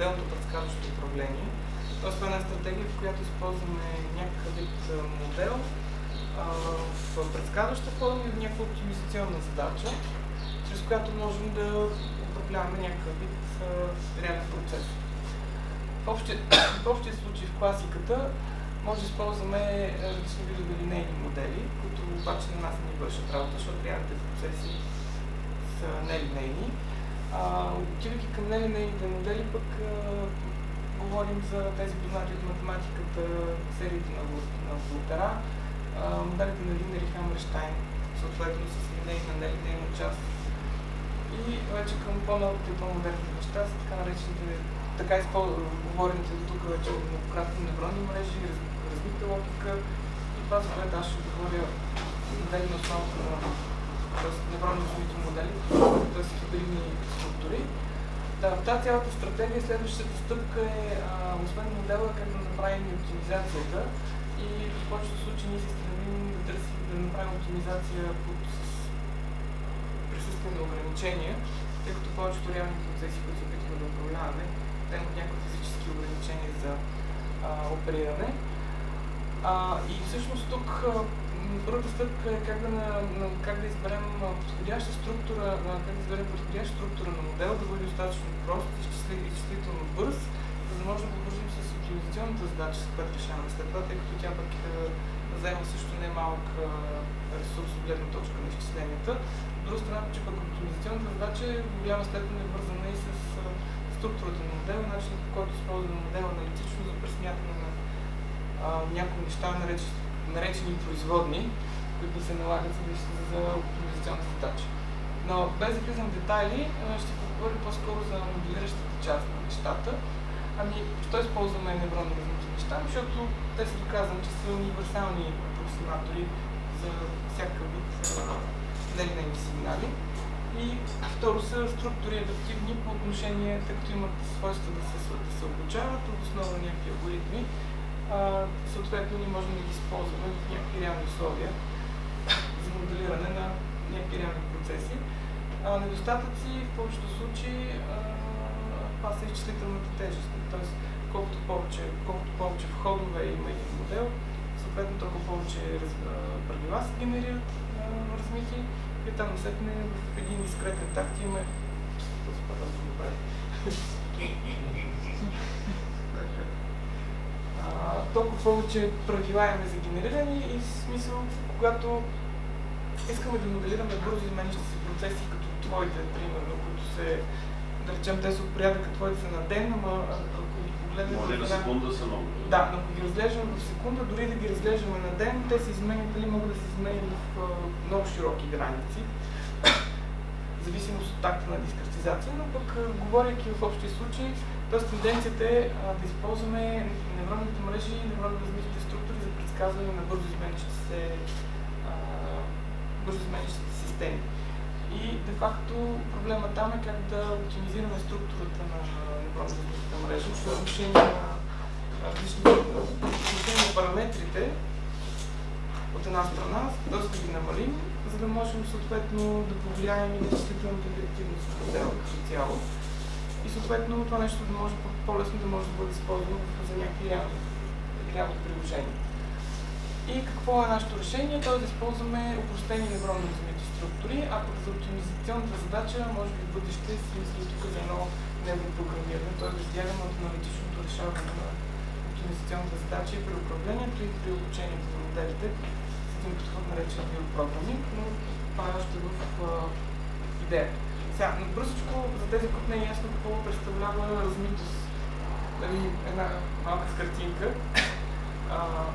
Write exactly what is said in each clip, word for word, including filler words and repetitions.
моделното предсказващо управление. Тоест, това е една стратегия, в която използваме някакъв вид модел а, в предсказваща форма и в някаква оптимизационна задача, чрез която можем да управляваме някакъв вид а, реален процес. В общия, в общия случай в класиката може да използваме различни видове линейни модели, които обаче на нас не ни вършат работа, защото реалните процеси са нелинейни. Отивайки към нелинейните модели, пък а, говорим за тези познати от математиката сериите на, на Волтера, моделите на Линер и Хамерщайн, съответно с линейна, нелинейна част. И вече към по-новите и по-модерните неща са така наречените, така изговорените до тук вече многократни невронни мрежи, раз, развита логика и това, за което аз ще говоря модели на основата на невронни развити модели, т.е. хибридни структури. Да, в тази цялата стратегия следващата стъпка е, а, освен модела, как да направим оптимизацията и в повечето случаи ние се стремим да търсим да направим оптимизация под присъствие на ограничения, тъй като повечето реални процеси, които се опитваме да управляваме, те имат някакви физически ограничения за а, опериране. А, и всъщност тук първата стъпка е как да, на, на, как да изберем подходяща структура, как да изберем подходяща структура на модел, да бъде достатъчно прост, изчислително бърз, за да може да продължим с оптимизационната задача, с която решаваме след това, тъй като тя пък е, заема също не малък ресурс от гледна точка на изчисленията. От друга страна, че пък оптимизационната задача е в голяма степен е вързана и с структурата на модела, начинът, по който използваме модела аналитично за пресмятане на а, някои неща, наречени наречени производни, които се налагат за, за оптимизационна задача. Но без да влизам в детайли, ще поговорим по-скоро за моделиращата част на нещата. Ами, що използваме невронно развити неща? Защото те са доказани, че са универсални апроксиматори за всякакъв вид нелинейни сигнали. И второ са структури адаптивни по отношение, тъй като имат свойства да се, да се обучават от основа на някакви алгоритми. Uh, съответно, ние можем да ги използваме в някакви реални условия за моделиране на някакви реални процеси. Uh, недостатъци в повечето случаи uh, това са изчислителната тежест. Тоест, колкото повече, колкото повече входове има един модел, съответно толкова повече раз, uh, правила се генерират uh, размити и там насетне в един дискретен такт имаме толкова повече правила имаме за генериране и в смисъл, когато искаме да моделираме бързо изменящи се процеси, като твоите, примерно, които се, да речем, те са от порядъка твоите са на ден, ама ако ги погледнем... Може на секунда са много. Да, но ако ги разглеждаме в секунда, дори да ги разглеждаме на ден, те се изменят, дали могат да се изменят в uh, много широки граници, в зависимост от такта на дискретизация, но пък uh, говорейки в общия случай, т.е. тенденцията е а, да използваме невронните мрежи и невронно развитите структури за предсказване на бързо изменящите се, а, бързо изменящите системи. И де-факто проблема там е как да оптимизираме структурата на невронно развитите мрежи по отношение на различни на параметрите от една страна, т.е. да ги намалим, за да можем съответно да повлияем и на изчислителната ефективност на модела като цяло. И съответно това нещо да може по-лесно да може да бъде използвано за някакви реални, реални приложения. И какво е нашето решение? То е да използваме опростени невронно развити структури, а пък за оптимизационната задача, може би в бъдеще си мисли тук за едно невропрограмиране, т.е. да избягаме от аналитичното решаване на оптимизационната задача и при управлението и при обучението на моделите с един подход наречен биопрограминг, но това е още в идеята. Сега, бързичко, за тези, които не е ясно какво представлява размитост. Дали, една малка картинка. А,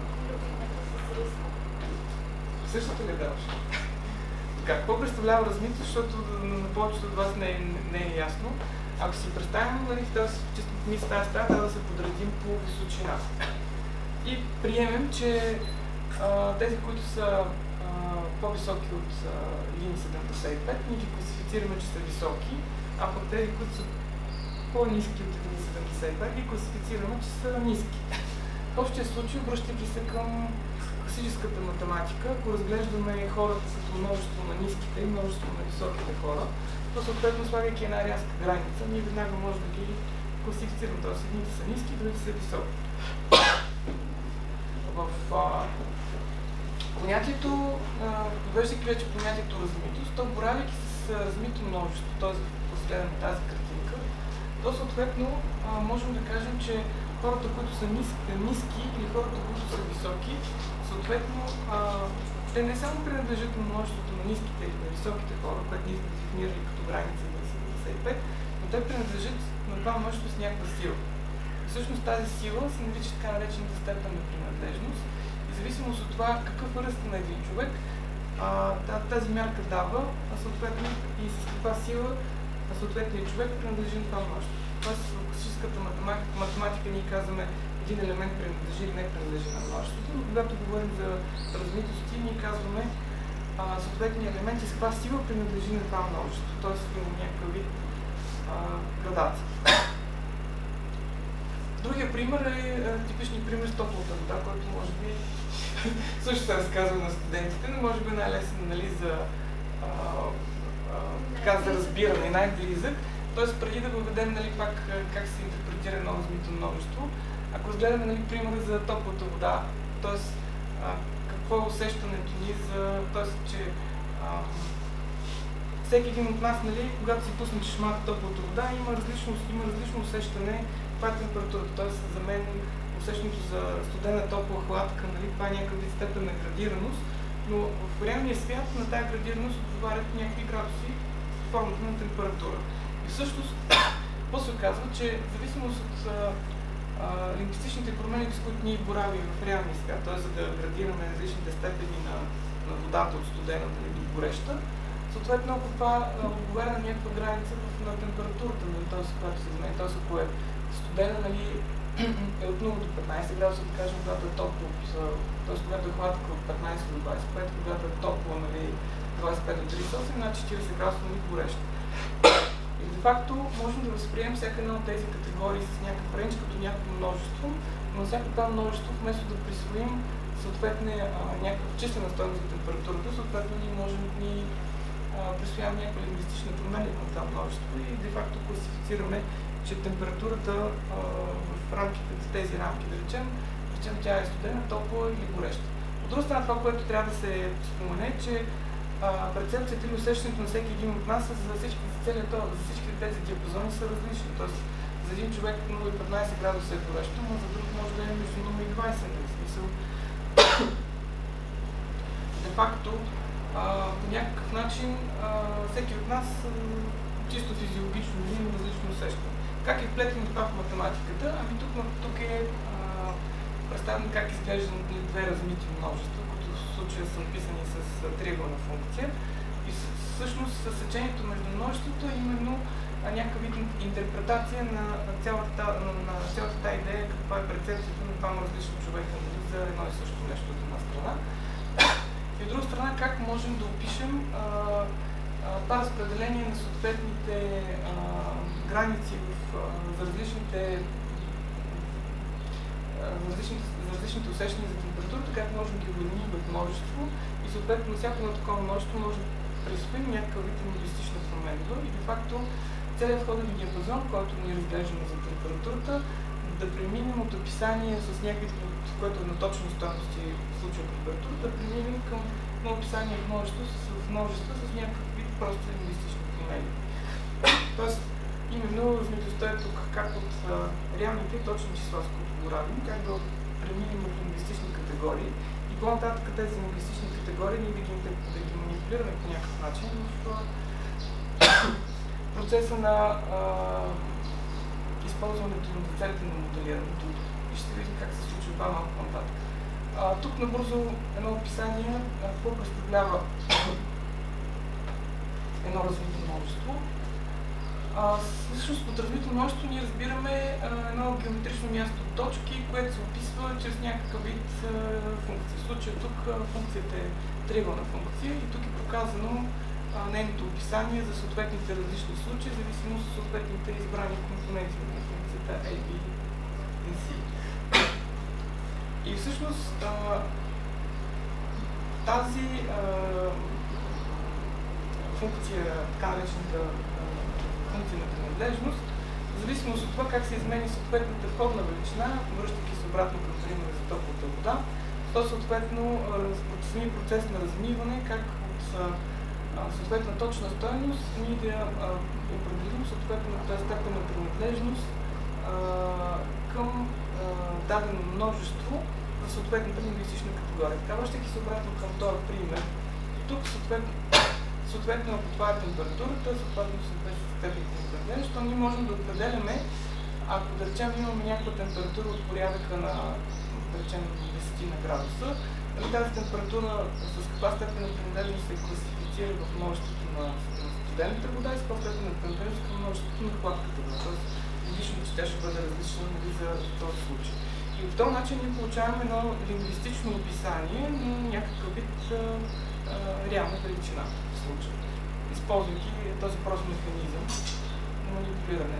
същото ли даваш? Така, какво представлява размитост, защото на повечето от вас не е, не е ясно. Ако си представим, нали, в чисто ми с тази стая, трябва да се подредим по височина. И приемем, че а, тези, които са по-високи от линия седемдесет и пет, ние ги класифицираме, че са високи, а пък тези, които са по-ниски от линия седемдесет и пет, ги класифицираме, че са ниски. В общия случай, обръщайки се към класическата математика, ако разглеждаме хората като множество на ниските и множество на високите хора, то съответно, слагайки една рязка граница, ние веднага може да ги класифицираме, т.е. едните са ниски, другите са високи. В а, понятието, въвеждайки вече понятието размитост, то боравайки с размито множество, т.е. последваме тази картинка, то съответно а, можем да кажем, че хората, които са ниски, ниски или хората, които са високи, съответно а, те не само принадлежат на множеството на ниските или на високите хора, което ние сме дефинирали като граница на седемдесет и пет, но те принадлежат на това множество с някаква сила. Всъщност тази сила се нарича така наречената степен на принадлежност и зависимост от това какъв е ръст на един човек, а, тази мярка дава, а съответно и с каква сила съответният човек принадлежи на това множество. Тоест в класическата математика, математика ние казваме един елемент принадлежи или не принадлежи на множеството, но когато говорим за размитости, ние казваме а, съответния елемент и с каква сила принадлежи на това множество, т.е. има някакъв вид а, градация. Другия пример е типичният пример с топлата вода, който може би също се разказва на студентите, но може би най-лесен, нали, за, а, а, така, за разбиране, най-близък. Тоест, преди да въведем, нали, пак как се интерпретира едно размито множество, ако разгледаме, нали, примера за топлата вода, т.е. какво е усещането ни за, т.е. че а, всеки един от нас, нали, когато си пусне чешмата топлата вода, има различно, има различно усещане каква е температурата. Т.е. за мен усещането за студена, топла, хладка, нали, това е някакъв вид степен на градираност, но в реалния свят на тази градираност отговарят някакви градуси в формата на температура. И всъщност, какво се оказва, че в зависимост от а, а, лингвистичните промени, с които ние боравим в реалния свят, т.е. за да градираме различните степени на, на водата от студена до гореща, съответно, ако това отговаря на някаква граница на температурата, нали, т.е. която се изменя, т.е. ако е студена, нали, е от нула до петнайсет градуса, да кажем, когато е топло, т.е. когато е хладка от петнайсет до двайсет и пет, когато е топло, нали, двайсет и пет до трийсет и осем, над четирийсет градуса, нали, гореща. И де факто можем да възприемем всяка една от тези категории с някакъв рейндж като някакво множество, но всяко това множество, вместо да присвоим съответно някаква числена стойност за температурата, съответно ние можем да ни присвояваме някаква лингвистична промена на това множество и де факто класифицираме, че температурата а, в рамките на тези рамки, да речем, речем тя е студена, топла или гореща. От друга страна, това, което трябва да се спомене, че а, перцепцията или усещането на всеки един от нас за всички, за за всички тези диапазони са различни. Тоест, за един човек нула и петнайсет градуса е горещо, но за друг може да е между нула и двайсет. В смисъл. Де факто, а, по някакъв начин а, всеки от нас а, чисто физиологично има различно усещане. Как е вплетено това в математиката? Ами тук, тук е а, представено как изглеждат две размити множества, които в случая са написани с триъгълна функция. И всъщност съсечението между множеството е именно някакъв вид интерпретация на цялата, на, на цялата тази идея, каква е перцепцията на двама различни човека, нали, за едно и също нещо от една страна. И от друга страна, как можем да опишем а, а, това разпределение на съответните а, граници в, а, за, различните, а, за, различните, за различните усещания за температурата, как можем да ги обединим в множество и съответно на всяко на такова множество може да присвоим някакъв вид лингвистична променлива и де факто целият входен диапазон, който ние разглеждаме за температурата, да преминем от описание с някакви, което е на точни стойности в случая температура, да преминем към на описание в множество с, в множество с някакъв вид просто лингвистични промени. Тоест, именно размитостта е тук как от а, реалните и точни числа, с които го равим, как да преминем от лингвистични категории и по-нататък тези лингвистични категории ние да ги, да ги манипулираме по някакъв начин в а, процеса на а, използването на целите на моделирането и ще видим как се случва това малко по-нататък. Тук набързо едно описание, какво представлява едно развито множество. Всъщност под развито множество ние разбираме а, едно геометрично място от точки, което се описва чрез някакъв вид а, функция. В случая тук а, функцията е триъгълна функция и тук е показано а, нейното описание за съответните различни случаи, в зависимост от съответните избрани компоненти на функцията A, B и C. И всъщност а, тази а, функция, така наречената функция на принадлежност, В зависимост от това как се изменя съответната входна величина, връщайки се обратно към примера за топлата вода, то съответно самия процес на размиване, как от съответна точна стойност ние да определим съответната степен на принадлежност към дадено множество в съответната лингвистична категория. Така, връщайки се обратно към този пример, тук съответно, съответно ако това е температурата, съответно съответно степен на принадлежност, то ние можем да определяме, ако да речем имаме някаква температура от порядъка на, да речем, десет на градуса, тази температура с каква степен на принадлежност се класифицира в множеството на студената вода и с каква степен на принадлежност към множеството на хладката вода. Тоест, логично, че тя ще бъде различна, нали, за този случай. И по този начин ние получаваме едно лингвистично описание на някакъв вид а, а, реална величина в случая, използвайки този прост механизъм на манипулиране.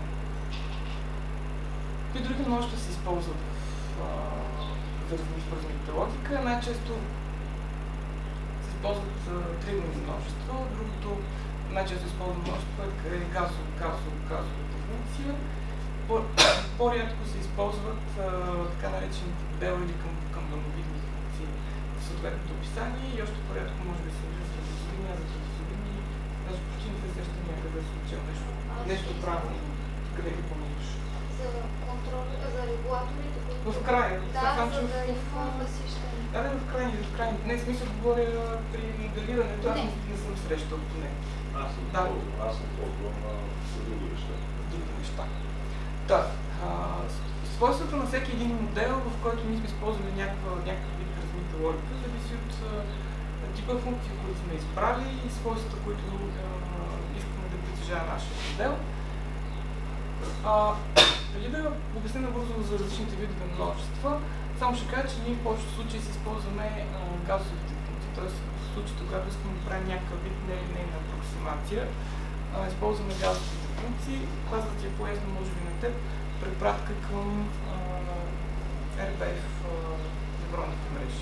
И други множества се използват в размитата логика. Най-често се използват тривни множества, другото най-често използвано множество е газово-газовата функция. По-рядко се използват а, така наречените модели или към, към дълновидни функции в съответното описание и още по-рядко може да се вижда за трапезоидни, а за трапезоидни даже почти не се среща някъде да се случва нещо, нещо правилно, къде ги помниш. За контрол, за регулаторите, които... В края. Да, сам, за че да в... информа всичко. Да, да, в крайни, в крайни. Не, смисъл говоря при моделирането, аз не, не съм срещал поне. Аз съм да. ползвам на други неща. Други неща. Да. А, свойството на всеки един модел, в който ние сме използвали някаква, някакъв вид размита логика, зависи от а, типа функции, които сме изправили и свойствата, които а, искаме да притежава нашия модел. А, преди да обясня набързо за различните видове множества, само ще кажа, че ние в повечето случаи си използваме газовите функции, т.е. в случаите, когато искаме да правим някакъв вид нелинейна апроксимация, а, използваме газовите функции. Това, за да ти е по-ясно, може би на теб, препратка към ер би еф невронните мрежи.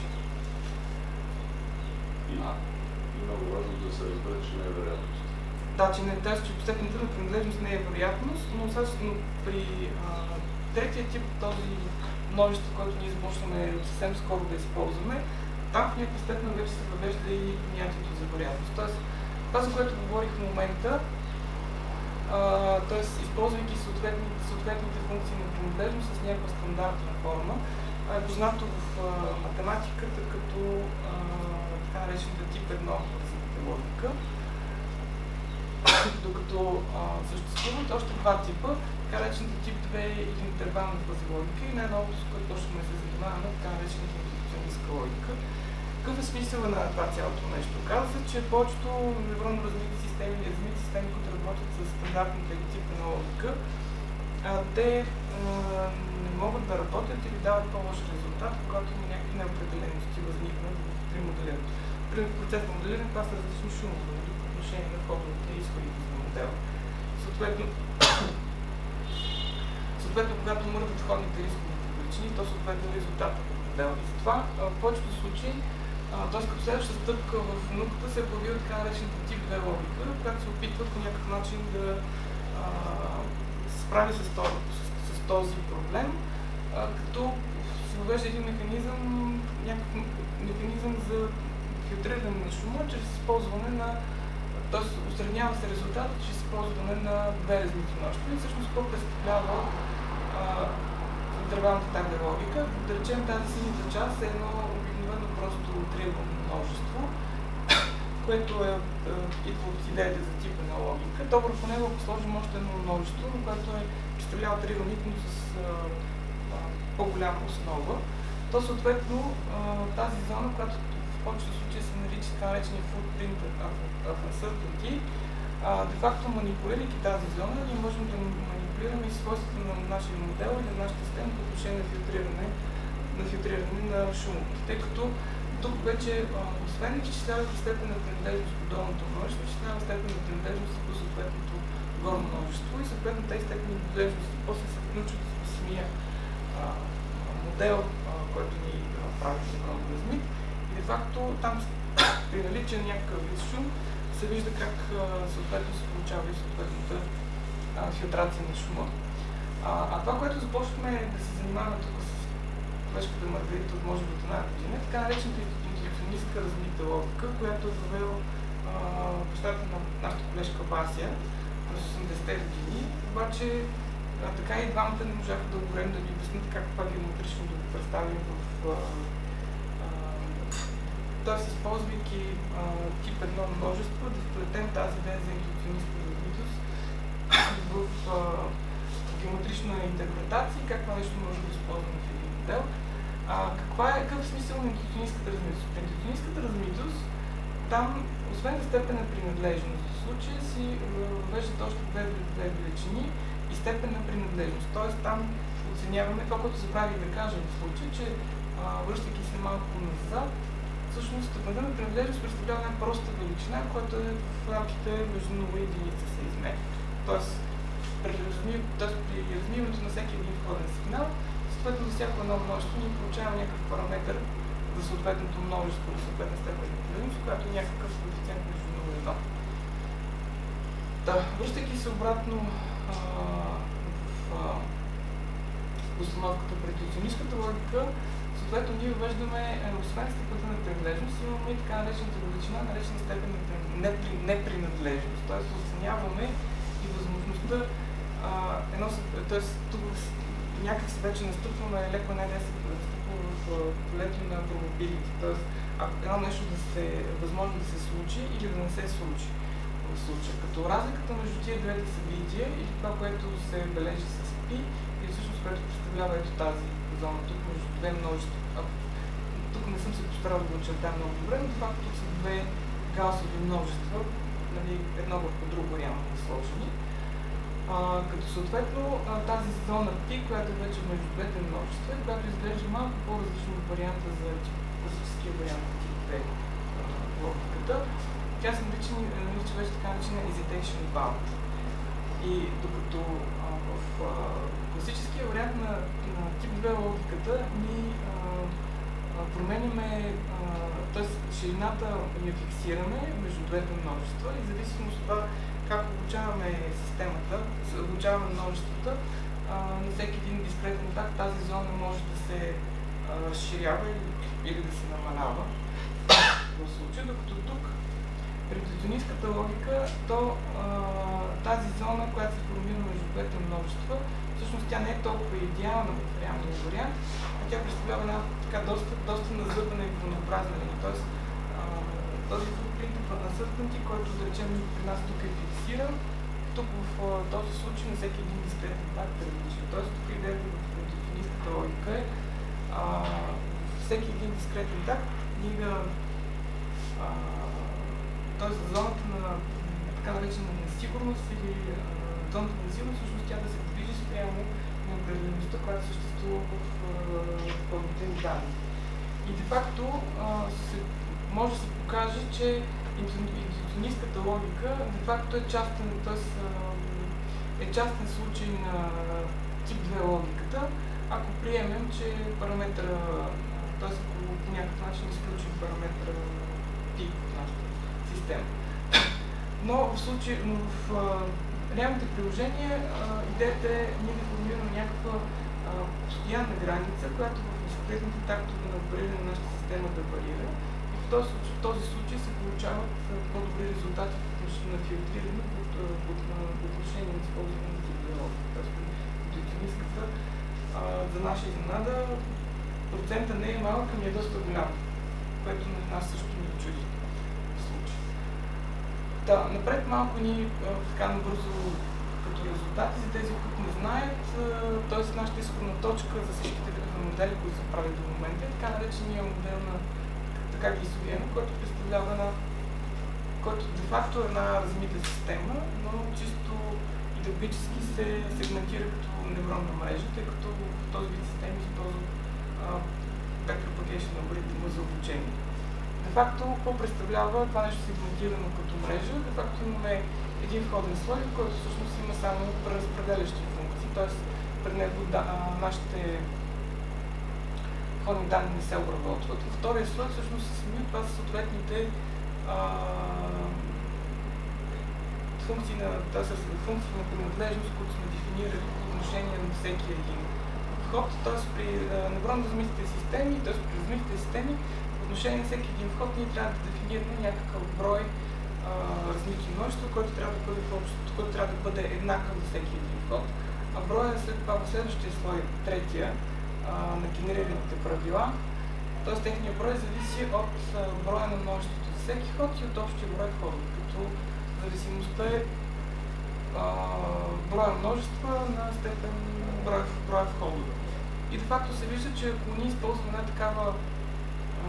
И, а, и много важно да се разбере, че не е вероятност. Да, че не тази, че степента на принадлежност не е вероятност, но също при а, третия тип, този множество, който ние започваме съвсем скоро да използваме, там в някаква степен вече се въвежда и понятието за вероятност. Тоест, това, за което говорих в момента, т.е. използвайки съответните, съответните функции на принадлежност с някаква стандартна форма, е познато в а, математиката като а, така наречената тип едно развитата логика. Докато а, съществуват още два типа, така наречената тип две или интервална фази логика и най-новото, с което точно ме се занимаваме, така наречената интуиционистка логика. Какъв е смисъл на това цялото нещо? Оказва се, че повечето невронно развити системи или развити системи, които работят с стандартната или типна логика, а, те а, не могат да работят или дават по-лош резултат, когато има някакви неопределености възникнат при моделирането. При процес на моделиране това са различни шумове по отношение на входовете и изходите на модела. Съответно, съответно, когато мърдат входните и изходните величини, то съответно резултата от модела. И затова в повечето случаи, т.е. като следваща стъпка в науката се е появила така наречената тип две логика, която се опитва по някакъв начин да а, се справи с този, с, с този проблем, а, като се въвежда един механизъм, някакъв механизъм за филтриране на шума, чрез използване на, т.е. устранява се резултата чрез използване на две размити множества и всъщност какво представлява интервалната тайна логика. Да речем, тази синята част е едно обикновено просто триъгълно множество, което е, е, идва от идеята за типа на логика. То върху него, ако сложим още едно множество, което е представлява триъгълник, но с по-голяма основа, то съответно а, тази зона, която в повечето случаи се нарича така наречения footprint of uncertainty, де-факто манипулирайки тази зона, ние можем да манипулираме и свойствата на нашия модел или на нашата система по отношение на филтриране на, филтриране на шумовете. Тъй като тук вече, а, освен изчислявайки степен на принадлежност по долното множество, изчислява степен на принадлежност по съответното горно множество и съответно тези степени на принадлежност после се включват в самия а, модел, а, който ни а, прави за алгоритмит. И де-факто там при наличие на някакъв вид шум се вижда как а, съответно се получава и съответната а, филтрация на шума. А, а това, което започваме да се занимаваме тук с колежката Маргарита от може би от една година, е така наречената интуиционистка развита логика, която е въвел бащата на нашата колежка Вася през осемдесетте години. Обаче а, така и двамата не можаха да говорим да ни обяснят как това геометрично да го представим в т.е. използвайки а, тип едно множество, да вплетем тази идея за интуиционистка развитост в а, геометрична интерпретация и как това нещо може да използваме в един модел. А, каква е, какъв е смисъл на интуиционистката размитост? Интуиционистката размитост, там, освен степен на принадлежност, в случая си въвеждат още две, две величини и степен на принадлежност. Тоест там оценяваме това, което забравих да кажа в случая, че а, връщайки се малко назад, всъщност степента на принадлежност представлява една проста величина, която е в рамките между нула и единица се измерва. Тоест, при размиването на всеки един входен сигнал, съответно за всяко едно множество ние получаваме някакъв параметър за съответното множество на съответна степен на принадлежност, която е някакъв коефициент между нула и едно. Да, връщайки се обратно а, в а, установката при интуиционистката логика, съответно ние въвеждаме, освен степента на принадлежност, имаме и така наречената величина, наречена степен на непринадлежност. Тоест оценяваме и възможността а, едно, т.е. тук някак се вече настъпваме леко не да се настъпва в полето на probability. Т.е. ако едно нещо да се възможно да се случи или да не се случи в случая. Като разликата между тия двете събития или това, което се бележи с пи, или всъщност което представлява ето тази зона тук между две множества. А, тук не съм се постарал да го очертая много добре, но това тук са две гаусови множества, нали, едно върху друго реално сложени. А, като съответно а, тази зона π, която е вече между двете множества, която изглежда малко по-различно от варианта за класическия вариант на тип две логиката, тя се нарича вече така наречена hesitation bound. И докато а, в а, класическия вариант на, на тип две логиката ни а, а, променяме, т.е. ширината я фиксираме между двете множества и зависимост от това как обучаваме системата, обучаваме множествата, а, на всеки един дискретен етап тази зона може да се а, разширява или, или да се намалява в случая, докато тук при интуиционистката логика, то а, тази зона, която се формира между двете множества, всъщност тя не е толкова идеална в реалния вариант, а тя представлява една така доста, доста назърбана и пълнообразна линия. Тоест, а, този принцип на certainty, който да речем при нас тук е фиксиран, тук в а, този случай на всеки един дискретен факт е различен. Тоест, тук идеята в интуиционистката логика е а, всеки един дискретен такт ние да т.е. зоната на така наречена несигурност или а, зоната на несигурност, всъщност тя да се движи спрямо неопределеността, която съществува в пълните данни. И де-факто се, може да се покаже, че интуиционистката логика де-факто е частен, т.е. е частен случай на тип две логиката, ако приемем, че параметъра, т.е. ако по някакъв начин изключим параметъра тип от нашата система. Но в случай, но в а, реалните приложения а, идеята е ние да формираме някаква а, постоянна граница, която в дискретните тактове на опериране на нашата система да варира. И в този, в този случай се получават по-добри резултати на филтриране по отношение на използване на тип-диалога. Тоест, интуиционистката за наша изненада процента не е малък, ами е доста голям, което на нас също ни чуди. Да, напред малко ни така набързо като резултати за тези, които не знаят, т.е. нашата изходна точка за всичките модели, които са правили до момента е така наречения модел на така гисовиена, който представлява една, който де-факто е една размита система, но чисто идеологически се сегментира като невронна мрежа, тъй като в този вид системи използва back propagation алгоритъма за обучение. Де-факто, какво представлява това нещо сегментирано като мрежа? Де-факто имаме един входен слой, в който всъщност има само преразпределящи функции, т.е. пред него да, нашите входни данни не се обработват. Втория слой всъщност се сами, това са съответните а, функции на, т.е. функции на принадлежност, които сме дефинирали по отношение на всеки един вход, т.е. при невронно размитите системи, т.е. при размитите системи, по отношение на всеки един вход, ние трябва да дефинираме някакъв брой а, размити множества, който трябва да бъде, който трябва да бъде еднакъв за всеки един вход. А броя след това в следващия слой, третия, а, на генерираните правила, т.е. техният брой зависи от а, броя на множеството за всеки ход и от общия брой входове, като зависимостта е а, броя множества на степен броя, броя входове. И де факто се вижда, че ако ние използваме една такава а,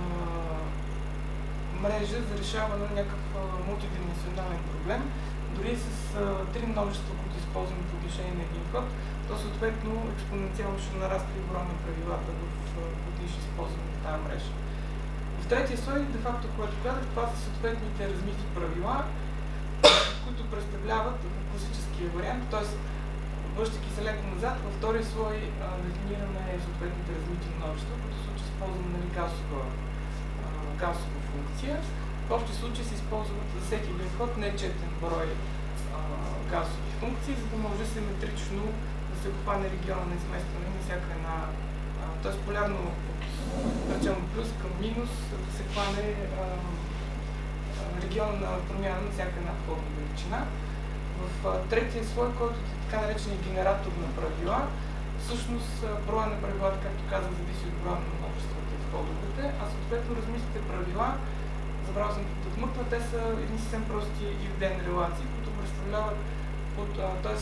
мрежа за решаване на някакъв а, мултидименсионален проблем, дори с а, три множества, които използваме по отношение на един вход, то съответно експоненциално ще нараства и броя на правилата, в които ще използваме в тази мрежа. В третия слой, де факто, което казах, това са съответните размити правила, които представляват в класическия вариант, т.е. връщайки се леко назад, във втория слой а, дефинираме съответните размити множества, които случай използваме нали, гаусова, а, гаусова функция. В общи случаи се използват за всеки един вход нечетен брой а, гаусови функции, за да може симетрично да се обхване региона на изместване на всяка една, т.е. полярно от начално плюс към минус, да се хване а, региона на промяна на всяка една входна величина. В а, третия слой, който е така наречен генератор на правила, всъщност броя на правилата, както казах, зависи от броя на множествата и входовете, а съответно размислите правила, забравя съм да отмъкна, те са едни съвсем прости if-then релации, които представляват от, т.е.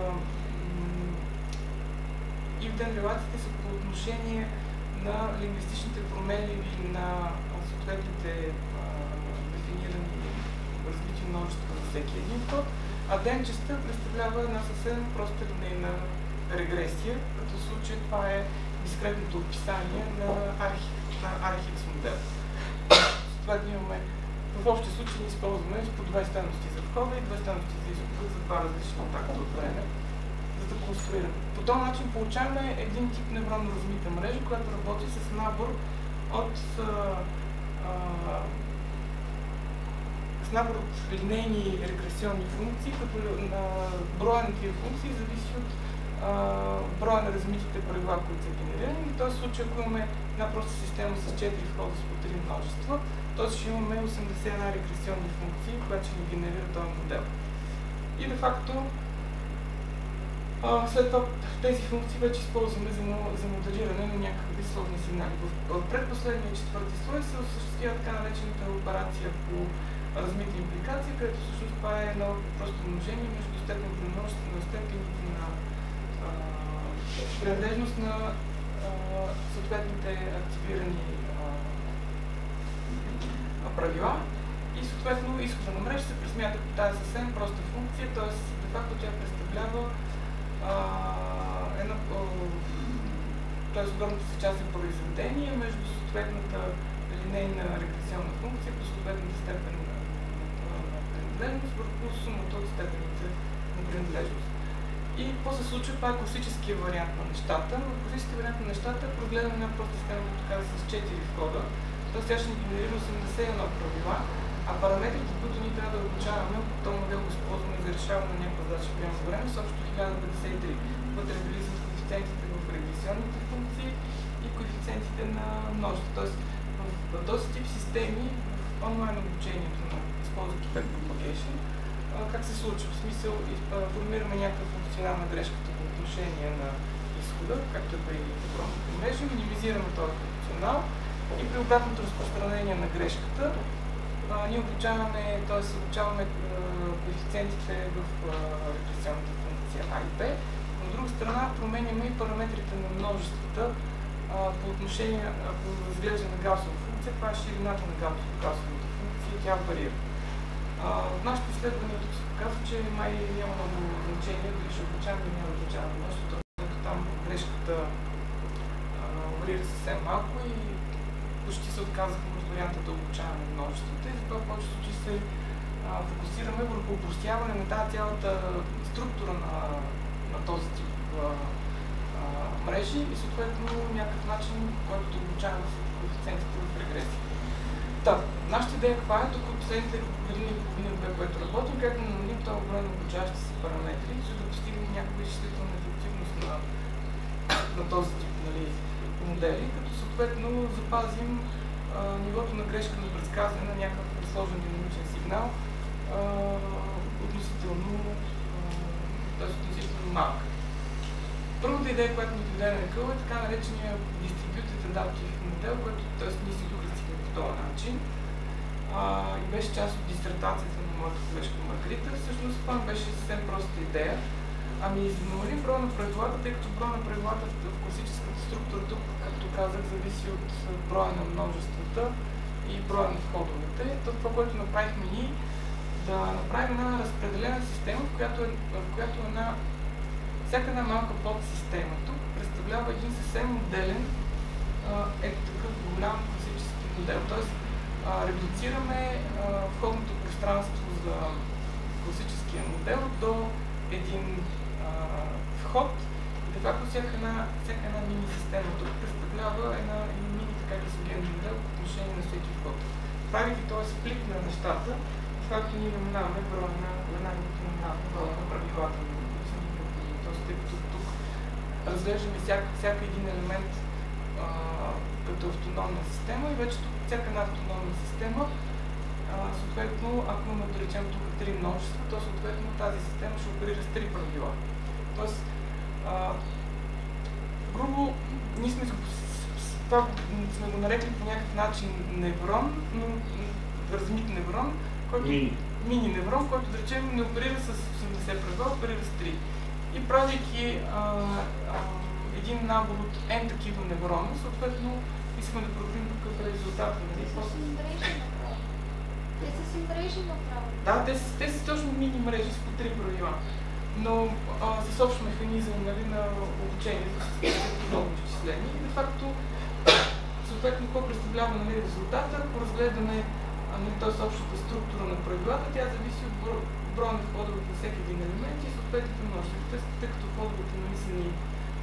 if-then релациите са по отношение на лингвистичните промени или на съответните дефинирани развити множества за всеки един вход, а then-частта представлява една съвсем проста линейна регресия, като в случай това е дискретното описание на Архикс модел. Съответно имаме в общия случай ние използваме по две стойности за входа и две стойности за изхода за два различни такта от време, за да конструираме. По този начин получаваме един тип невронно размита мрежа, която работи с набор от а, а, с набор от линейни регресионни функции, като на броя на тия функции зависи от а, броя на размитите правила, които са генерирани. В този случай, ако имаме една проста система с четири входа с по три множества, т.е. ще имаме осемдесет и една регресионни функции, която ще ни генерира този модел. И де факто, а, след това тези функции вече използваме за, за моделиране на някакви сложни сигнали. В, в предпоследния четвърти слой се осъществява така наречената операция по размити импликации, където всъщност това е едно просто умножение между степените на множество на степените на а, принадлежност на а, съответните активирани а, правила и съответно изхода на мрежа се пресмята по тази съвсем проста функция, т.е. де факто тя представлява а, едно, т.е. огромната си част е произведение между съответната линейна регресионна функция по съответната степен на принадлежност върху сумата от степените на принадлежност. И какво се случва? Това е класическия вариант на нещата. В класическия вариант на нещата е прогледаме една проста система, като каза, с четири входа. Тоест тя ще ни генерира осемдесет и едно правила, а параметрите, които ние трябва да обучаваме, по този модел го използваме за решаване на някаква задача в реално време, са общо хиляда петдесет и три. Вътре влизат коефициентите в регресионните функции и коефициентите на множество. Тоест в този тип системи, в онлайн обучението на използвайки backpropagation, как се случва? В смисъл, формираме някаква функционална грешка по отношение на изхода, както е при огромната мрежа, минимизираме този функционал и при обратното разпространение на грешката ние обучаваме, т.е. обучаваме коефициентите в регресионната функция А и Б. От друга страна променяме и параметрите на множествата по отношение, ако разглеждаме на гаусова функция, това е ширината на гаусовата функция и тя варира. В нашите изследвания тук се показва, че май няма много значение дали ще обучаваме или няма да обучаваме множеството, защото там грешката варира съвсем малко и почти се отказахме от варианта да обучаваме множеството и затова в повечето случаи се а, фокусираме върху упростяване на тази цялата структура на, на този тип а, а, мрежи и съответно някакъв начин, който да обучаваме с коефициентите в регресия. Да, нашата идея каква е? Тук от последните години и половина, две, което работим, как да намалим това брой на обучаващи се параметри, за да постигнем някаква изчислителна ефективност на, на този тип, нали, модели, като съответно запазим а, нивото на грешка на предсказване на някакъв сложен динамичен сигнал а, относително, т.е. относително малък. Първата идея, която ни дойде на къл, е така наречения Distributed Adaptive модел, който т.е. ние си доказахме по този начин а, и беше част от дисертацията на моята колежка Маргарита. Всъщност това беше съвсем проста идея. Ами за да намалим броя на правилата, тъй като броя на правилата в класическата структура тук, както казах, зависи от броя на множествата и броя на входовете. То това, което направихме ние, да направим една разпределена система, в която, е, в която една, всяка една малка подсистема тук представлява един съвсем отделен ето такъв голям класически модел. Тоест, а, редуцираме а, входното пространство за класическия модел до един а, вход. И de facto всяка една, всяка една мини-система тук представлява една, един мини така гасогенен модел по отношение на всеки вход. Правейки този сплит на нещата, de facto ние намаляваме броя на, намаляваме броя на правилата на необходими. Тоест, тъй като тук разглеждаме всяк, всяка един елемент а, като автономна система и вече тук всяка една автономна система, а, съответно, ако имаме да речем тук три множества, то съответно тази система ще оперира с три правила. Тоест, а, грубо, ние сме, това сме го нарекли по някакъв начин неврон, но размит неврон, който мини. мини неврон, който да речем не оперира с осемдесет правила, оперира с три. И правейки а, а, един набор от N такива неврона, съответно искаме да проверим какъв е резултат. Те са синдрейшн направо. Те са синдрейшн направо. Да, те, те са точно мини мрежи с по три правила, но а, с общ механизъм, нали, на обучение, с много изчисления. И де факто, съответно, какво представлява, нали, резултата, ако разгледаме т.е. общата структура на правилата, тя зависи от броя на входовете на всеки един елемент и съответните множества. Тъй като входовете нали са ни,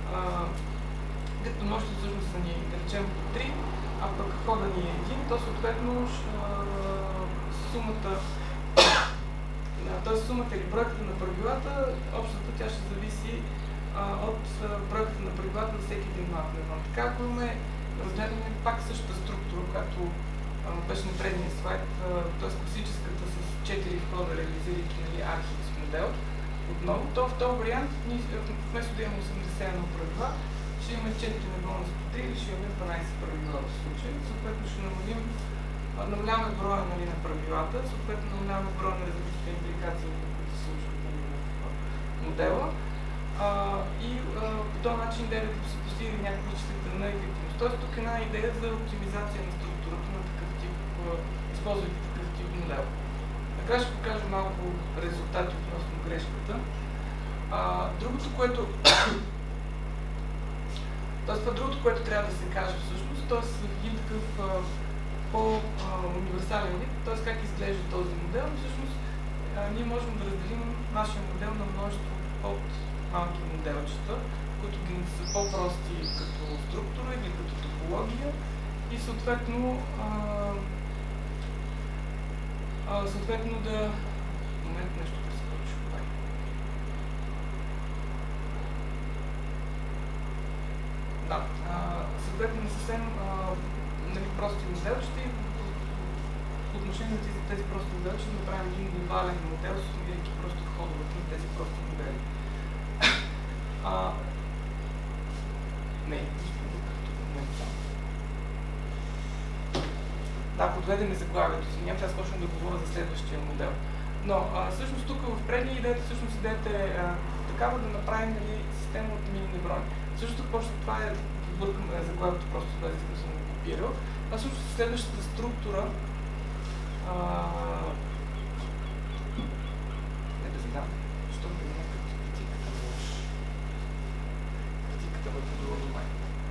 като множество всъщност са ни, да речем, по три, а пък входа ни е един, то съответно а, сумата, т.е. сумата или бройката на правилата, общата тя ще зависи а, от бройката на правилата за всеки един малък неврон. Така, ако имаме разгледаме пак същата структура, която беше на предния слайд, т.е. класическата с четири входа, реализирайки нали, архикс модел. Отново, то в този вариант, ние, вместо да имаме осемдесет едно правила, ще имаме четири неврона за по три или ще имаме дванадесет правила в случая. Съответно ще намалим, намаляваме броя нали, на правилата, съответно намаляваме броя на различните импликации, които се случват нали, в модела. А, и а, по този начин идеята да се постига някаква изчислителна ефективност. Тоест тук е една идея за оптимизация на структурата на такъв тип, използвайки такъв тип модел. Накрая ще покажа малко резултати относно грешката. А, другото, което Тоест, това другото, което трябва да се каже всъщност, т.е. в един такъв по-универсален вид, т.е. как изглежда този модел, всъщност а, ние можем да разделим нашия модел на множество от малки моделчета, които ги са по-прости като структура или като топология и съответно а, а, съответно да... момент нещо да се получи. Да, а, съответно на съвсем а, нали, прости моделчета и по отношение на тези, тези прости моделчета да направим един глобален модел, сумирайки просто входовете на тези прости модели. А, не, да, подведеме заглавието си. Няма аз почвам да говоря за следващия модел. Но а, всъщност тук в предния идеята, всъщност идеята е а, такава да направим нали, система от мини неврони. Също тук почва това е бъркам заглавието, просто да съм го копирал. А всъщност следващата структура а, не да знам, защо да има критиката на лъж. Критиката ме подруга май.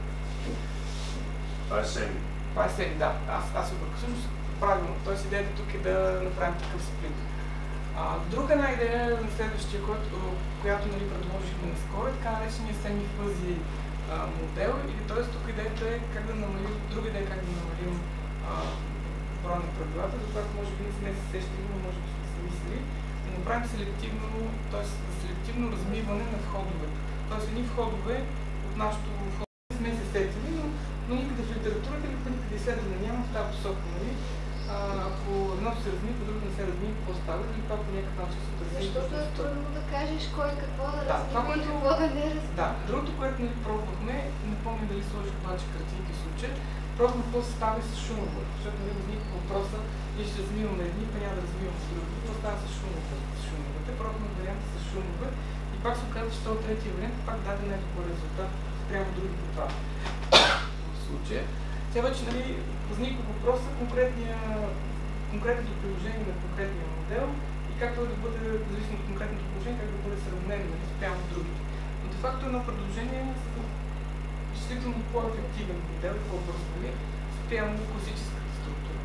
Това е семи. Това е семи, да. Аз, аз се объркам. Всъщност правилно. Тоест идеята тук е да направим такъв сплит. А, друга една идея на следващия, който, която нали, предложихме наскоро, е така наречения semi-fuzzy модел. Или т.е. тук идеята е как да намалим, друга идея е как да намалим а, броя на правилата, за което може би не сме се сещали, но може би сме се мислили, да направим селективно, т.е. селективно размиване на входовете. Т.е. едни входове от нашото входове не сме се сетили, но, но никъде в литературата или никъде изследване няма в тази посока, нали? А, ако едното се разми, по другото не се разми, какво става, или това по някакъв начин се отрази. Защото е трудно да кажеш кой какво да, да размива което... и какво да не размива. Да, другото, което ние пробвахме, не помня дали сложих обаче картинки случай, пробвахме какво се става с шумове, защото не възниква въпроса, ние ще размиваме едни, па няма да размиваме с други. Какво става с шумове? С шумовете, пробвахме варианта с шумове и пак се оказа, че този третия вариант пак даде най-добър резултат спрямо другите два. В случая. Сега вече, нали, възниква въпроса конкретното приложение на конкретния модел и как той да бъде, зависимо от конкретното положение, как да бъде сравнено, нали, спрямо другите. Но де факто едно предложение е действително по-ефективен модел, по-бърз, нали, спрямо класическата структура.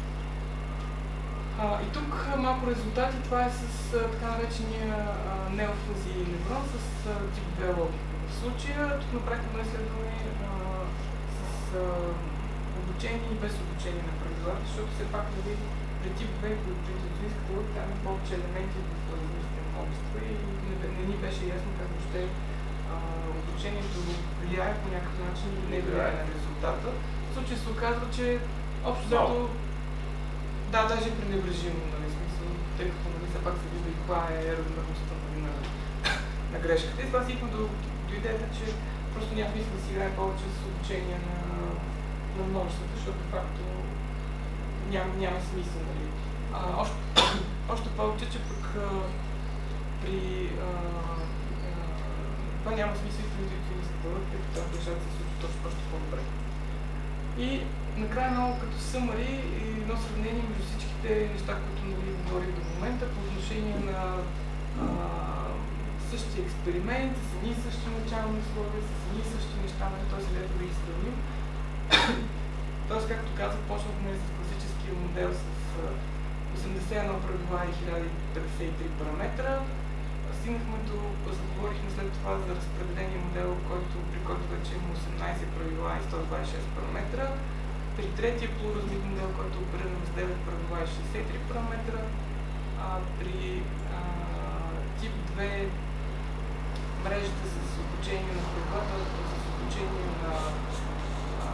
А, и тук малко резултати, това е с а, така наречения неофъзи неврон с а, тип две логика. В случая тук направихме едно изследване с а, обучение и без обучение на правилата, защото все пак, нали, при тип две и при теоретическата логика там е повече елементи в различните области и не, не ни беше ясно как въобще обучението влияе по някакъв начин и не влияе на резултата. В случай се оказва, че общо взето да, даже е пренебрежимо, нали, смисъл, тъй като, нали, все пак се вижда и каква е равномерността, нали, на, на грешката. И това стигна до, до идеята, че просто няма смисъл да си играе повече с обучение на, на множеството, защото de facto няма, няма смисъл, нали. А, още, още повече, че пък а, при а, а, това няма смисъл и при интуитивистата лък, тъй като нещата се случват точно още по-добре. И накрая много като съмари и едно сравнение между всичките неща, които, нали, говорих до момента по отношение на а, същия експеримент, с едни и същи начални условия, с едни и същи неща, нали, т.е. лето да ги сравним. Тоест, както казах, почнахме с класическия модел с осемдесет и едно правила и хиляда петдесет и три параметра. Стигнахме до, заговорихме след това за разпределение модел, който, при който вече има осемнайсет правила и сто двайсет и шест параметра. При третия полуразмит модел, който оперираме с девет правила и шейсет и три параметра. А, при а, тип две мрежата с обучение на правилата, с обучение на а,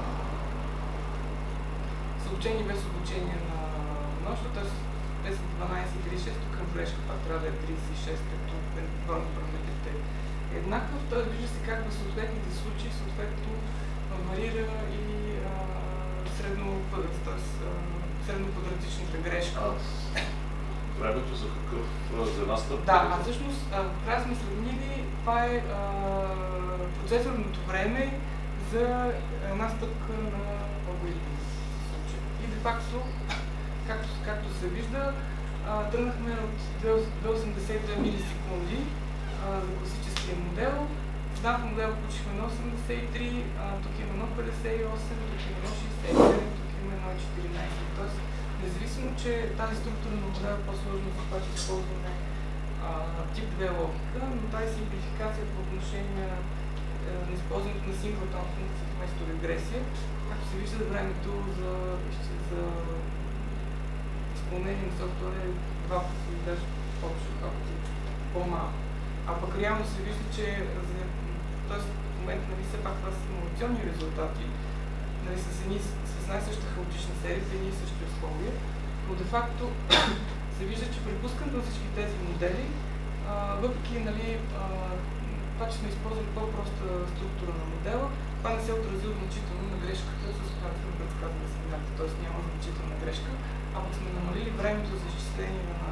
с обучение без обучение на множество, т.е. без дванайсет или шест, тук към грешка пак трябва да е трийсет и шест, като броя на параметрите е еднакъв. Т.е. вижда се как в съответните случаи съответно варира и а, средно, т.е. средноквадратичната грешка. Времето за какъв, за една стъпка? Да, а всъщност, накрая сме сравнили, това е а, процесорното време за една стъпка на алгоритъм. И де факто, както, както се вижда, а, тръгнахме от две цяло осемдесет и две милисекунди а, за класическия модел. В наш модел получихме едно цяло осемдесет и три, а, тук има едно цяло петдесет и осем, тук има едно цяло шейсет и седем, тук има едно цяло четиринайсет. Тоест, независимо, че тази структура на модел е по-сложна, за това, че използваме а, тип две логика, но тази симплификация по отношение на използването на синглтон функция вместо регресия, както се вижда, времето за, за изпълнение на софтуера е два пъти или даже повече, два пъти по-малко. А пък реално се вижда, че т.е. в момента, нали, все пак това са симулационни резултати, нали, с, едни, с най-съща хаотична серия, в едни и същи условия, но де-факто се вижда, че при пускането на всички тези модели, а, въпреки, нали, а, това, че сме използвали по-проста структура на модела, това не се е отразило значително на грешката, с която сме предсказали сигналите, т.е. няма значителна грешка, а пък сме намалили времето за изчисление на,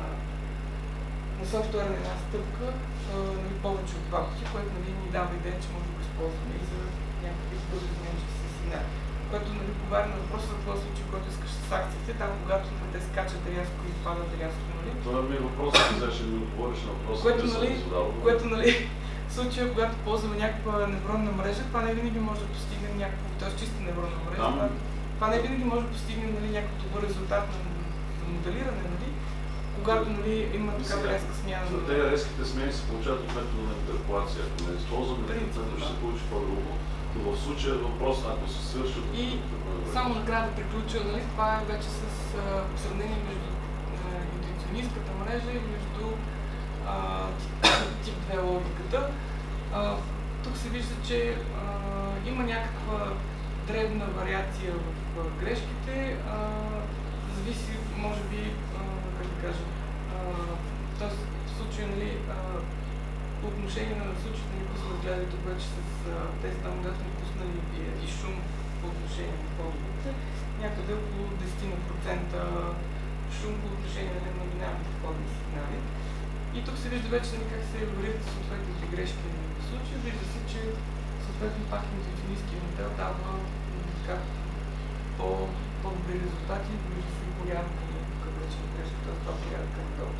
на софтуера на една стъпка, а, нали, повече от два пъти, което, нали, ни дава идея, че може да го използваме и за някакви бързи динамически сигнали. Което, нали, отговаря на въпроса за този случай, който искаш с акциите, там когато те скачат рязко и падат рязко, нали? Това ми е въпрос, че ще ми отговориш на въпроса, което, нали, което, нали, в случая, когато ползваме някаква невронна мрежа, това не винаги може да постигне някакво, т.е. чиста невронна мрежа, това, това не винаги може да постигне, нали, някакъв добър резултат на, на моделиране, нали? Когато, нали, има такава резка смяна. За тези резките смени се получават от метода на интерполация. Ако не използваме такъв метод, ще се получи по-друго. В случая въпрос, ако се свършат... И само накрая да приключа, нали, това е вече с а, сравнение между интуиционистката мрежа и между а, тип две логиката. А, тук се вижда, че а, има някаква дребна вариация в а, грешките. А, зависи, може би, а, как да кажа, т.е. в случая, нали, а, по отношение на случаите, които сме разгледали тук вече с а, тези там, да сме пуснали и, и шум по отношение на половите, някъде около десет процента шум по отношение на небинарните входни сигнали. И тук се вижда вече, нали, как се варират съответните грешки в случая. Вижда се, че съответно пак интуиционистския модел дава така по-добри резултати, вижда се и порядка на тук вече на грешка, т.е. това порядка на долу.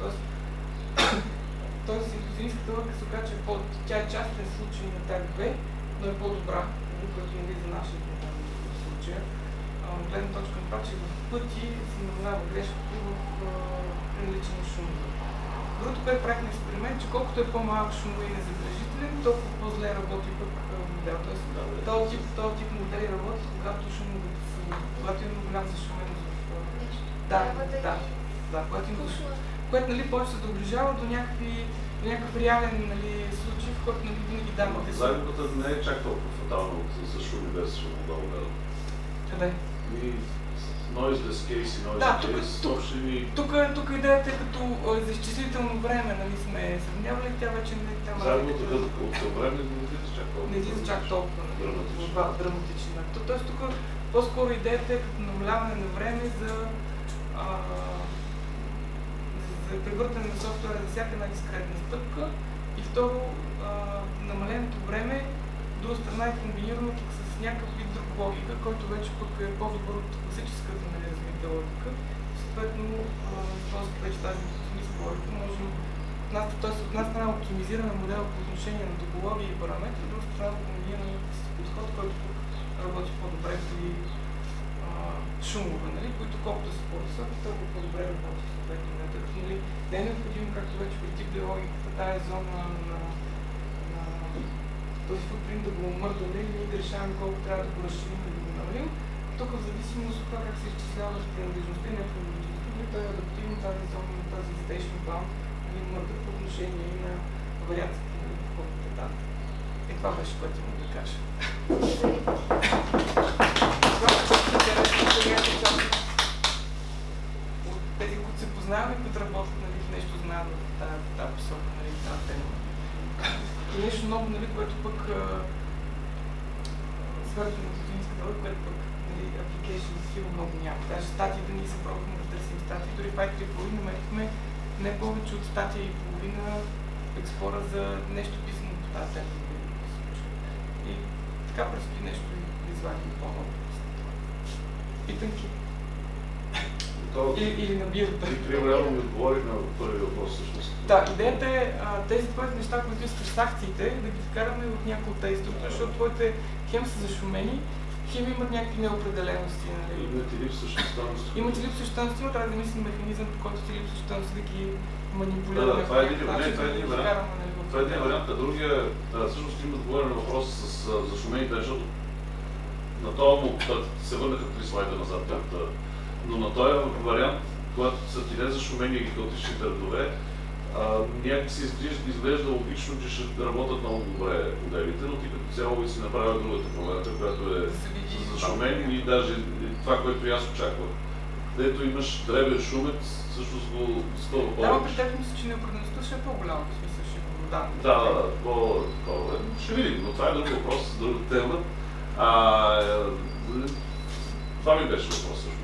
Тоест интуиционистката логика се оказа, че е по... тя е частен случай на таг две, но е по-добра, което не за нашия случая. Гледна точка на това, че в пъти се намалява грешката в приличен шум. Другото, което правихме експеримент, че колкото е по-малък шум и незабележителен, толкова по-зле работи пък модел. Тоест, този тип, този тип модели работи, когато шумовете са, когато има голям зашуменост в... Да, да, да, когато има зашуменост. Което, нали, повече се доближава до някакви, до някакъв реален, нали, случай, в който, нали, винаги дамата... Загубата не е чак толкова фатална за шум и без шумодол. Къде? И noiseless case и noiseless да, case. Тук, ни... тук, тук идеята е като за изчислително време, нали, сме сравнявали, тя вече не е тема. Загубата като време не излиза чак толкова. Не излиза чак толкова, нали, драматична. Тоест тук по-скоро идеята е като намаляване на време за, а, за превъртане на софтуера за всяка една дискретна стъпка. И второ, а, намаленото време, друга страна е комбинирано тук с някакъв вид друг логика, който вече пък е по-добър от класическата, нали, развита логика. Съответно, използвайки вече тази интуиционистка логика, можем т.е. от една страна оптимизираме модела по отношение на топология и параметри, от друга страна комбинираме с подход, който пък работи по-добре при а, шумове, нали, които колкото са по-високи, толкова по-добре работи съответно. Нали, не е необходимо, както вече при тип логиката, тая зона на този футпринт да го омърдаме и ние да решаваме колко трябва да го разширим или да го намалим. Тук в зависимост от това как се изчислява принадлежността и непринадлежността, той е адаптивно тази зона на тази station bound или мърда по отношение и на вариацията на входните данни. И това беше, което имам да кажа. От тези, които се познаваме, които работят, нали, в нещо знаят в тази посока, нали, в тази тема. И нещо ново, нали, което пък свързано на интуиционистската логика, което пък, нали, application сила много няма. Даже статията ние се пробвахме да търсим статии, дори Python и половина намерихме не повече от статия и половина в Explorer за нещо писано по тази тема. И така предстои нещо и да извадим по-ново. Питанки? Или, или набирате. И Крим реално ми отговори на първи въпрос всъщност. Да, идеята е а, тези твоите неща, които искаш с акциите, да ги вкараме от някои от тези структури, защото твоите хем са зашумени, хем имат някакви неопределености. Нали? Имате липсващи стойности. Имате липсващи стойности, но трябва да мислим механизъм, по който ти липсващи стойности да ги манипулираме. Да, да, това е един вариант. Това е един вариант. Това е един вариант, а другия, да, всъщност има отговори на въпроса с зашумените, защото на това му се върнаха три слайда назад. Да. Но на този вариант, когато са ти не зашумени и хаотичните редове, някак си изглежда, изглежда логично, че ще работят много добре моделите, но ти като цяло би си направил другата проверка, която е зашумен и даже това, което аз очаквах. Където имаш дребен шумец, всъщност го става повече. Да, но при теб мисля, че неопределеността ще е по-голяма, в смисъл ще го дам. Да, да, да, по-добре. Ще видим, но това е друг въпрос, друга тема. А, това ми беше въпрос също.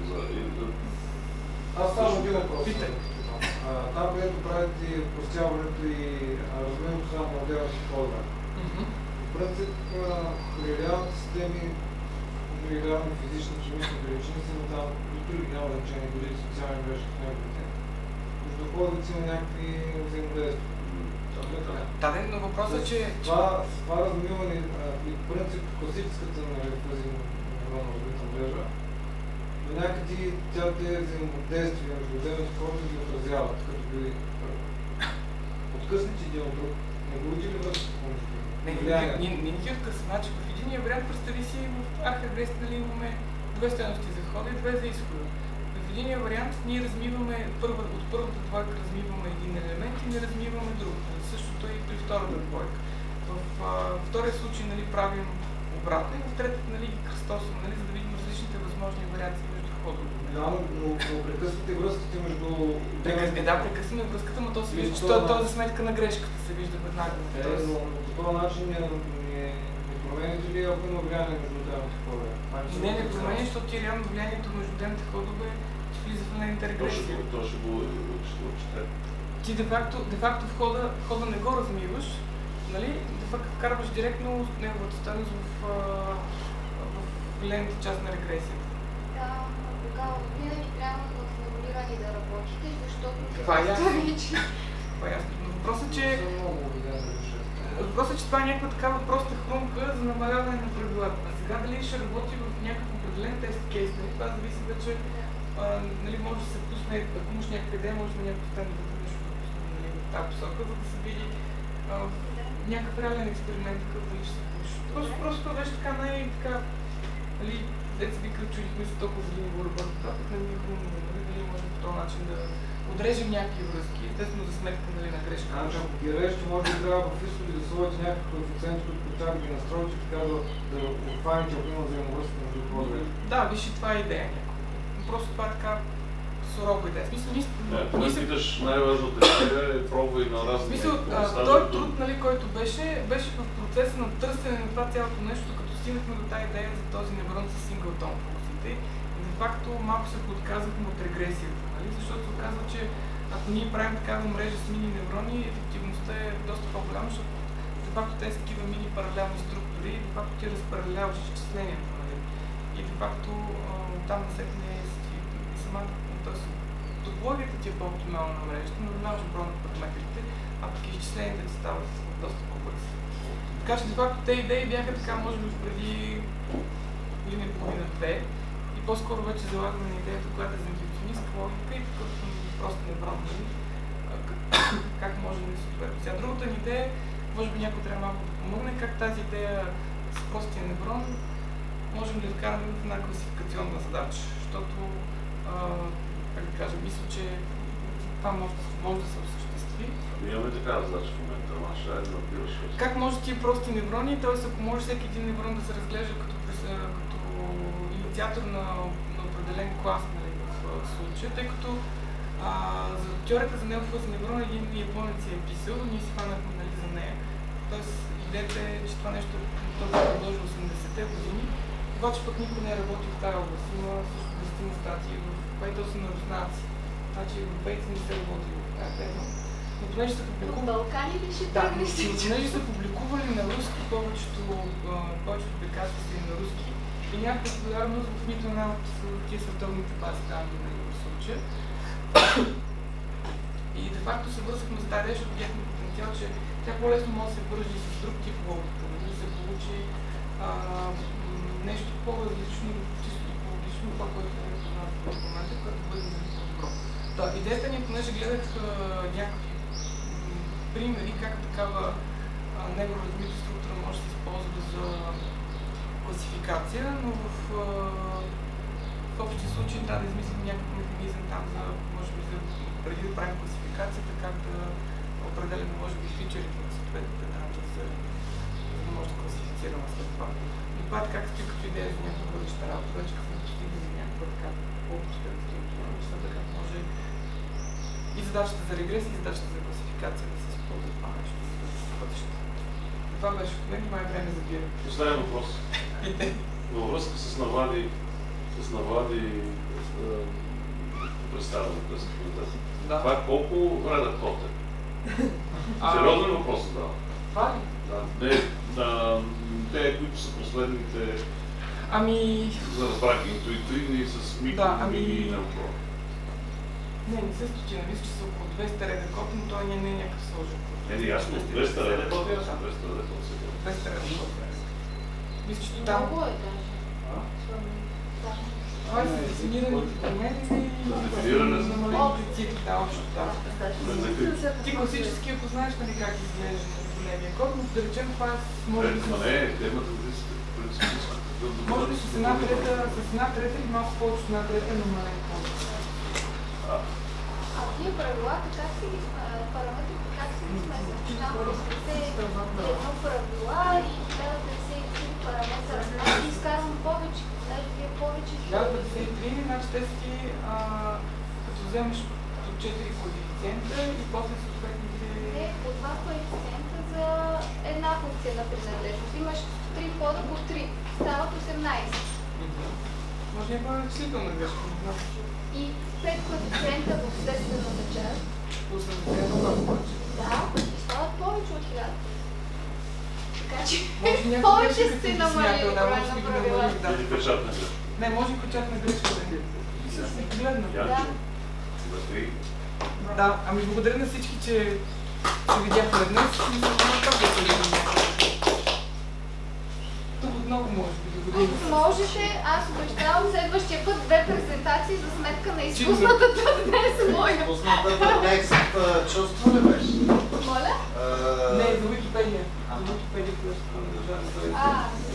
Аз само един въпрос. Питай. Там, където правите простяването и разменето само на отделни подхода. В принцип, при реалните системи, при реални физични, химични величини си, но там до други няма значение, дори социални мрежи в неговите. Между ходовете има някакви взаимодействия. Да, но въпросът е, че... Това, това размиване и в принцип класическата на тази невронна развита мрежа, до някъде тя тези взаимодействия между отделните хора ги отразяват, като би откъснете един от друг. Не го види ли върху помощта? влиянието. Не, не ги откъсва. Значи в единия вариант, представи си, в архагрес, нали, имаме две стойности за входа и две за изхода. В единия вариант ние размиваме, първа, от първата двойка размиваме един елемент и не размиваме друг. Същото и при втората двойка. В а, втория случай, нали, правим обратно и в третата, нали, ги кръстосваме, нали, за да видим различните възможни вариации между ходовете. Да, но, но, но прекъсвате връзките между... Прекъс... Е, да, прекъсваме връзката, но то се вижда, че то, то е за сметка на грешката, се вижда веднага. Е, Тоест... но по този начин не, не, не промените ли, ако има влияние между отделните ходове? Не, не променя, защото ти реално влиянието между отделните ходове влиза в нейната регресия. То ще го отчете. Ти де-факто, де-факто в хода, хода не го размиваш, нали? Де-факто вкарваш директно неговата стойност в, в големата част на регресията. Да, тогава винаги трябва в формулиране да работите, защото това е ясно. Това е ясно. Но въпросът е, че... Въпросът е, че това е някаква такава проста хрумка за намаляване на правилата. А сега дали ще работи в някакъв определен тест кейс, нали? Това зависи вече, а, нали, може да се пусне, ако имаш някаква идея, може да някакъв стен да нещо да пусне, нали, в тази посока, за да се види а, някакъв реален експеримент, какъв дали ще се получи. Просто, просто това беше така най-така, нали, деца вика, чудихме се толкова години го работят това, пък не ми е хубаво, нали, дали може по този начин да отрежем някакви връзки, естествено за сметка, нали, на грешка. Значи, ако ги режете, може да трябва в изходи да сложите някакви коефициенти, които трябва да ги настроите, така да, да обхванете, ако има взаимовръзка между ходове. Да, виж и това е идея някаква. Просто това е така сурова идея. В смисъл, ние... Не, ти питаш най-важната идея е пробвай на разни... В смисъл, този труд, нали, който беше, беше в процеса на търсене на това цялото нещо, като стигнахме до тази идея за този неврон с синглтон функциите. И де факто малко се подказахме от регресията, нали? Защото се оказва, че ако ние правим такава мрежа с мини неврони, ефективността е доста по-голяма, защото де факто те са такива мини паралелни структури и де факто ти разпараляваш изчислението, нали? И де факто там насетне е и самата, т.е. топологията ти е по-оптимална на мрежата, но намаляваш броя на параметрите, а пък изчисленията ти стават доста по-бързи. Така че де факто те идеи бяха така, може би преди година и половина-две и по-скоро вече залагаме на идеята, която е за интуиционистка логика и такъв просто неврон, как може да се съответства. Сега другата ни идея, може би някой трябва малко да помогне, как тази идея с простия неврон можем да вкараме в една класификационна задача, защото, а, как да кажа, мисля, че това може, може да се осъществи. Ами имаме такава задача в момента, Маша, айде да напиваш. Как може тия прости неврони, т.е. ако може всеки един неврон да се разглежда като, като инициатор на, на определен клас, нали, в случая, тъй като а, за теорията за неофилс неврон един японец е писал, ние си хванахме, нали, за нея. Тоест идеята е, че това нещо е продължи осемдесетте години, обаче пък никой не е работил в тази област. Има също десетина статии, в които са на руснаци. Значи европейци не се работили в тази тема. Но понеже са публикували... Балкани ли ще да, превръщи? понеже са публикували на руски, повечето, повечето публикации са и на руски и някаква популярност в нито една от тия световните бази данни на в случая. И де факто се вързахме с тази идея, защото бяхме потенциал, че тя по-лесно може да се вържи с друг тип логика, да се получи а, нещо по-различно, чисто типологично, това, което е в момента, което бъде за по-добро. Да, идеята ни, понеже гледах някакви примери, как такава невроразмита структура може да се използва за класификация, но в, в общи случаи трябва да измислим някакъв механизъм там за, може би, за, преди да правим класификацията, как да определяме, може би, фичерите на съответните данни, за да може да класифицираме след това. И това е така като идея за някаква бъдеща работа, вече като сме постигнали някаква така по-общо структура, защото така може и задачата за регресия, и задачата за класификация да се използва това нещо за бъдещето. Това беше от мен, май време за бира. Последен въпрос. Във връзка с навади, с навади представяне през комитета. Да. Това е колко реда код е? Сериозен въпрос е дава. Това ли? Да. Не, да, те, които са последните... Ами... За разбрах, интуитивни с микро, да, ами... мини набро. Не, не се стотина, мисля, че са около двеста реда код, но той не е някакъв сложен. Не, не, ясно, двеста реда код е ясно, двеста реда код се код. двеста реда код е. Мисля, че там... Много е даже. Това е за дефинираните промени и намалените цикли, да, общо, да. Ти класически, ако знаеш, нали, как изглежда дневния код, но да речем това е може би с... Не, темата Може би с една трета, с една трета или малко повече с една трета е намален код. А тия правилата как си ги параметрите, как си ги смесват? Там петдесет и едно правила и хиляда петдесет и три параметра. Аз ги изкарвам повече, понеже вие повече... хиляда петдесет и три, значи те си, като вземеш от четири коефициента и после съответните... Не, по два коефициента за една функция на принадлежност. Имаш три кода по три. Стават осемнайсет. Може някаква числителна грешка, не знам. И пет коефициента в следствената част. осемдесет много повече. Да, и стават повече от хиляда. Така че повече сте намалили броя на правилата. Или печатна грешка. Не, може и печатна грешка да е. С погледна. Да. Да, ами благодаря на всички, че се видяхме днес и не знам как да се видим. Тук отново може би да години. Можете, аз обещавам следващия път две презентации за сметка на изпуснатата днес моя. Изпуснатата текст чувство ли беше? Моля? Не, за Википедия. За Википедия, която А,